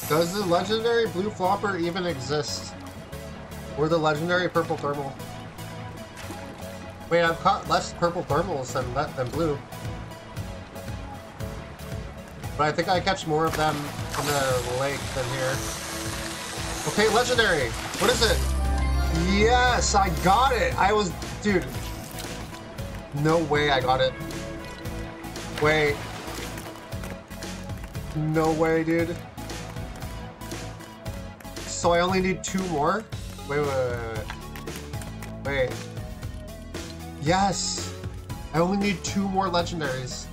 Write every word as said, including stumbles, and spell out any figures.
Does the legendary blue flopper even exist? Or the legendary purple thermal? Wait, I've caught less purple thermals than, than blue. But I think I catch more of them in the lake than here. Okay, legendary. What is it? Yes, I got it. I was, dude. No way I got it. Wait. No way, dude. So I only need two more? Wait, wait, wait, wait. Wait. Yes. I only need two more legendaries.